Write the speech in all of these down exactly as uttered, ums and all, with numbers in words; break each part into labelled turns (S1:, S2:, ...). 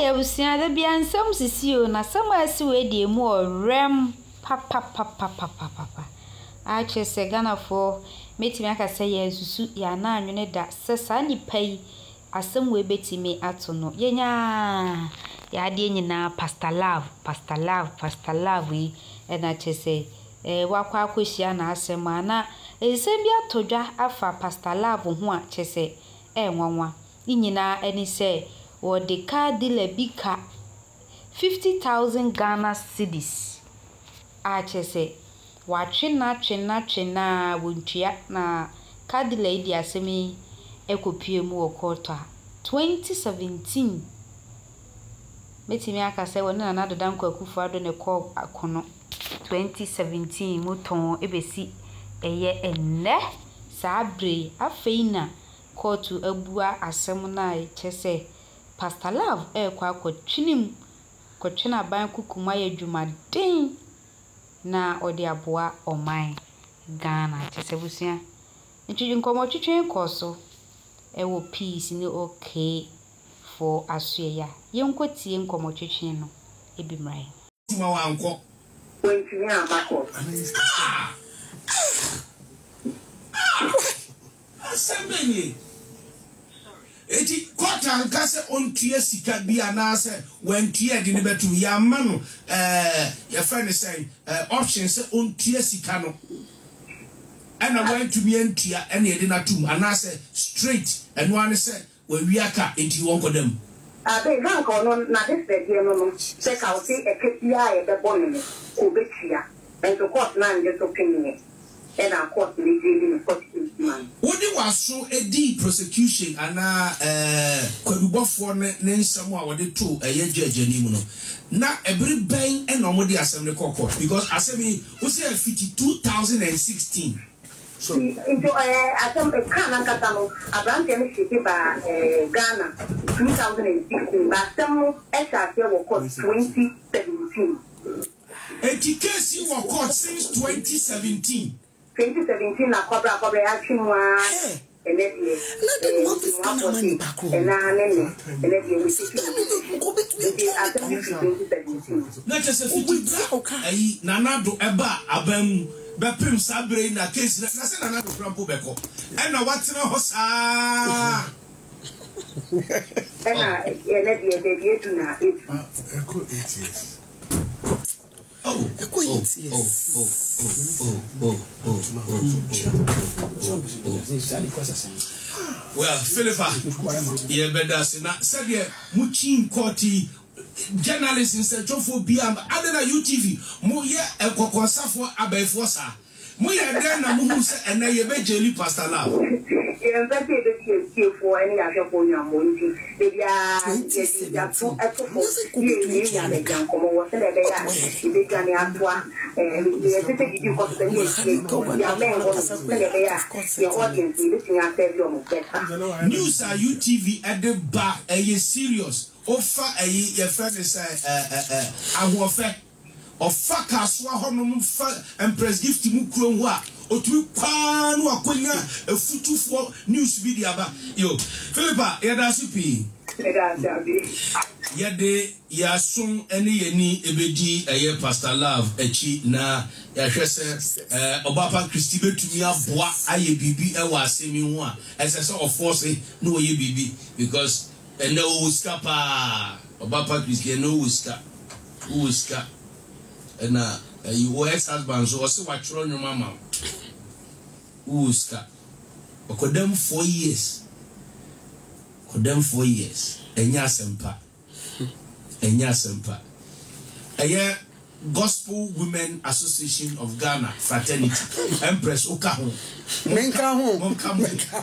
S1: ya busia da bia nsam sisi o na sam asi we die mu orem papa papa papa papa a chese Ghana fo metimi aka say ya susu ya na anwene da sesa ni pai asem we betimi ato no yenya ya de nyina Pastor Love Pastor Love Pastor Love e na chese eh wakwa akohia na asem ana ensem bia todwa afa Pastor Love ho a chese eh nwanwa nyina eni say wo de card dealer bika fifty thousand Ghana cedis a chese wa twena twena twena wontua na card dealer di asemi ekopie mu okota twenty seventeen metimi aka say wona na doda nkwa kufu ado ne ko akono twenty seventeen muton ebesi eye enne sabre afeina kotu abua asem na e chese Pastor Love e kwa kwatwinim kwatwina ban kukuma ya dwumaden na odi aboa oman Ghana chese busia ntuju nkomo twetwen koso e wo peace ni okay for asuya yenkotie nkomo twetwen no ebimrai
S2: ma wanko
S3: wentumi abako
S2: asembeni eti kota nkase ontua sika bia na se wentua de ne betu ya ma no eh ya friend say option se ontua sika no ana wentumi entua ene ye de na tum ana se straight eno ane se we wiaka enti wonko dem
S3: abe ranko no na this the game no se ka o ti ekepia ye be bonu ko betia ento court na nje to pinni and our court may be in forty man.
S2: What do was so a deep prosecution and uh Quaduboff one name somewhere what they told a year judge anymore. Now every bang and normally assembly court because assembly was there fifty two thousand and sixteen.
S3: So into a some a can Catano, a brand ship by Ghana two thousand and sixteen, but some S R T will cost twenty seventeen.
S2: A case you were caught since twenty seventeen.
S3: twenty seventeen na cobra cobra action wa and then and na nene and then we see
S2: na just a nana do eba abam bepim sabre na case na se nana do krampo beko e na watena ho saa
S3: e na e na die de die na e
S2: ko eight years.
S4: Oh, oh, oh, oh, oh, oh, oh, oh, oh.
S2: Well, Philippa, yeah, better say na said yeah, muchin courty journalists in Central for B M. Other than U T V, mo yeah, a cocosa for Abbey Fossa. Mo yeah, then a moose and I be jelly Pastor Love.
S3: Yeah, that's it for any of your phone. Maybe I yes, that's so at all. You and the young come over and they are began at one. And the you got the young man was your audience looking at them.
S2: News are U T V at the back, a serious. Offer a your friend is a warfare. Of fuckers who are home and press gift to Mukronwa or to Pan or Quina a foot for news video. Yo, Philippa, Yadasipi. Yade, ya soon any any ebedi a year Pastor Love, a cheat na Yashese, Obapa Christibe to me a bois, aye bibi, a was semi one, as a sort of force, no ye bibi, because a no scapa, Obapa Christian no scap, who scap. And uh, you ex-husband, so also what your mama. Uska. But for them four years. For them four years. Enya sempa. Enya sempa. A year Gospel Women Association of Ghana Fraternity. Empress Okaho.
S4: Menkaho.
S2: Menkaho.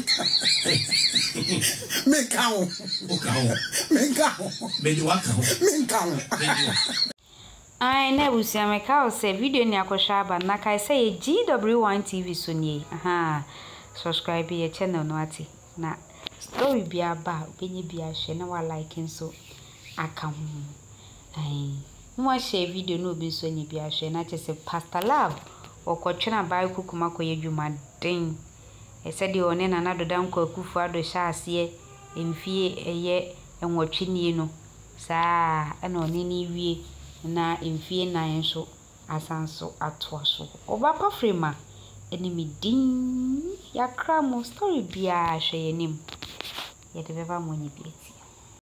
S4: Menkaho.
S2: Okaho.
S4: Menkaho.
S2: Mediwakaho.
S4: Menkaho.
S1: I never see a cow say video ni akoshaba na kai say G W one T V sunye. Aha. Subscribe your channel no ati. Na story bi aba benye bi a share na wa like nso aka ho. Ai. Mo share video no bi so nye bi a share na chese Pastor Love okotwena bai kukuma koye dwuma den. E said the one na na doda nko akufu ado sha ase emfie eye enwotwe nie no. saa ana oni ni wie na emfie nan so asanso atoaso obapa frema eni medin yakra mo story bia hwe yenim yede beba mo nyi bieti